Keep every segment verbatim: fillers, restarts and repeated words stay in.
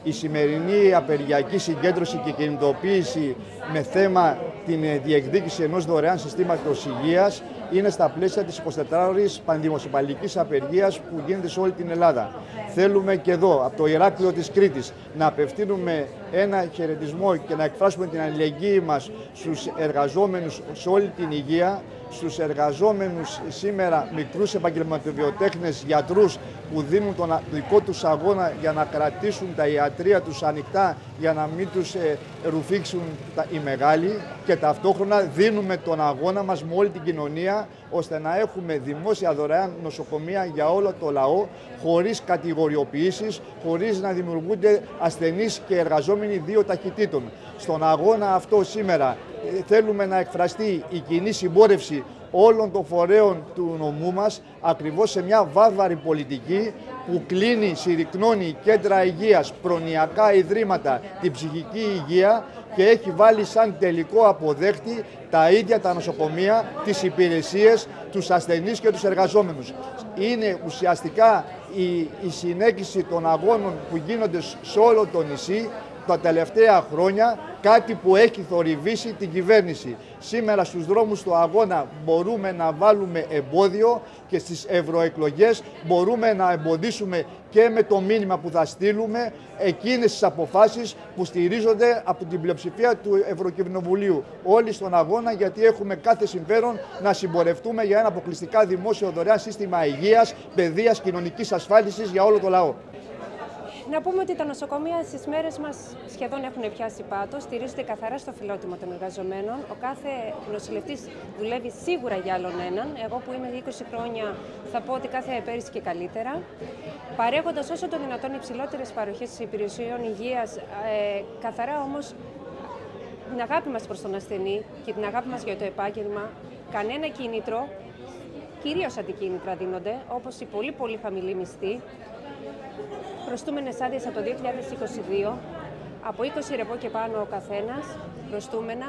Η σημερινή απεργιακή συγκέντρωση και κινητοποίηση με θέμα την διεκδίκηση ενός δωρεάν συστήματος υγείας είναι στα πλαίσια της εικοσιτετράωρης πανδημοσιοπαλικής απεργίας που γίνεται σε όλη την Ελλάδα. Θέλουμε και εδώ, από το Ηράκλειο της Κρήτης, να απευθύνουμε ένα χαιρετισμό και να εκφράσουμε την αλληλεγγύη μας στους εργαζόμενους σε όλη την υγεία, στους εργαζόμενους σήμερα μικρούς επαγγελματοβιοτέχνες, γιατρούς που δίνουν τον δικό τους αγώνα για να κρατήσουν τα ιατρεία τους ανοιχτά για να μην τους ε, ρουφήξουν τα, οι μεγάλοι, και ταυτόχρονα δίνουμε τον αγώνα μας με όλη την κοινωνία ώστε να έχουμε δημόσια δωρεάν νοσοκομεία για όλο το λαό, χωρίς κατηγοριοποιήσεις, χωρίς να δημιουργούνται ασθενείς και εργαζόμενοι δύο ταχυτήτων. Στον αγώνα αυτό σήμερα θέλουμε να εκφραστεί η κοινή συμπόρευση όλων των φορέων του νομού μας, ακριβώς σε μια βάρβαρη πολιτική που κλείνει, συρρυκνώνει κέντρα υγείας, προνοιακά ιδρύματα, την ψυχική υγεία και έχει βάλει σαν τελικό αποδέχτη τα ίδια τα νοσοκομεία, τις υπηρεσίες, τους ασθενείς και τους εργαζόμενους. Είναι ουσιαστικά η, η συνέχιση των αγώνων που γίνονται σε όλο το νησί τα τελευταία χρόνια, κάτι που έχει θορυβήσει την κυβέρνηση. Σήμερα στους δρόμους του αγώνα μπορούμε να βάλουμε εμπόδιο και στις ευρωεκλογές μπορούμε να εμποδίσουμε και με το μήνυμα που θα στείλουμε εκείνες τις αποφάσεις που στηρίζονται από την πλειοψηφία του Ευρωκοινοβουλίου. Όλοι στον αγώνα, γιατί έχουμε κάθε συμφέρον να συμπορευτούμε για ένα αποκλειστικά δημόσιο δωρεάν σύστημα υγείας, παιδείας, κοινωνικής ασφάλισης για όλο το λαό. Να πούμε ότι τα νοσοκομεία στις μέρες μας σχεδόν έχουν πιάσει πάτο, στηρίζονται καθαρά στο φιλότιμο των εργαζομένων. Ο κάθε νοσηλευτής δουλεύει σίγουρα για άλλον έναν. Εγώ που είμαι είκοσι χρόνια θα πω ότι κάθε πέρυσι και καλύτερα. Παρέχοντας όσο το δυνατόν υψηλότερες παροχές υπηρεσιών υγείας, ε, καθαρά όμως την αγάπη μας προς τον ασθενή και την αγάπη μας για το επάγγελμα, κανένα κίνητρο, κυρίως αντικίνητρα δίνονται, όπως η πολύ πολύ χαμηλή μισθή. Προστούμενες άδειες από το δύο χιλιάδες είκοσι δύο, από είκοσι ρεπό και πάνω ο καθένας, προστούμενα,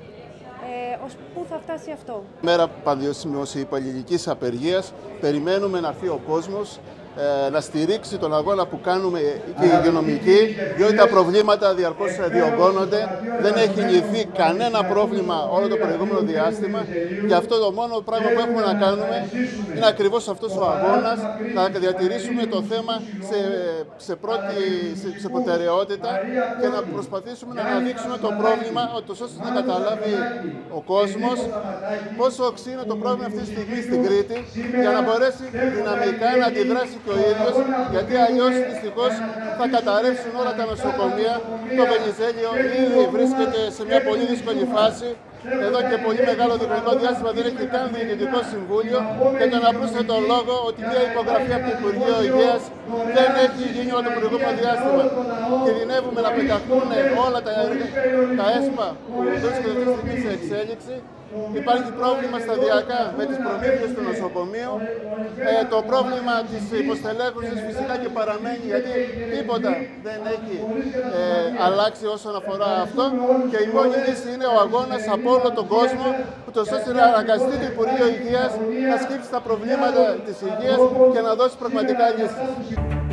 ε, ως πού θα φτάσει αυτό. Μέρα πανδημοσιοπαλικής απεργίας, περιμένουμε να έρθει ο κόσμος, ε, να στηρίξει τον αγώνα που κάνουμε και οι υγειονομικοί, διότι τα προβλήματα διαρκώς διωγγώνονται, δεν έχει λυθεί κανένα πρόβλημα όλο το προηγούμενο διάστημα, και αυτό το μόνο πράγμα που έχουμε να κάνουμε είναι ακριβώς αυτός ο αγώνας, να διατηρήσουμε το θέμα σε, σε, πρώτη, σε, σε προτεραιότητα και να προσπαθήσουμε να αναδείξουμε το πρόβλημα, ώστε να καταλάβει ο κόσμος πόσο οξύ είναι το πρόβλημα αυτή τη στιγμή στην Κρήτη, για να μπορέσει δυναμικά να αντιδράσει και ο ίδιος, γιατί αλλιώς δυστυχώς θα καταρρεύσουν όλα τα νοσοκομεία. Το Βενιζέλιο ήδη βρίσκεται σε μια πολύ δύσκολη φάση. Εδώ και πολύ μεγάλο διοικητικό διάστημα δεν έχει καν διοικητικό συμβούλιο, και τον απλούστατο λόγο ότι μια υπογραφή από το Υπουργείο Υγείας δεν έχει γίνει όλο το προηγούμενο διάστημα. Κινδυνεύουμε να πεταχτούν όλα τα, τα ΕΣΠΑ που βρίσκονται αυτή τη στιγμή σε εξέλιξη. Υπάρχει πρόβλημα σταδιακά με τις προμήθειες του νοσοκομείου. Ε, το πρόβλημα της υποστελέχωσης φυσικά και παραμένει, γιατί τίποτα δεν έχει ε, αλλάξει όσον αφορά αυτό, και η μόνη λύση είναι ο αγώνας από όλο τον κόσμο, ούτως ώστε να αναγκαστεί το Υπουργείο Υγείας να σκύψει τα προβλήματα της υγείας και να δώσει πραγματικά λύσεις.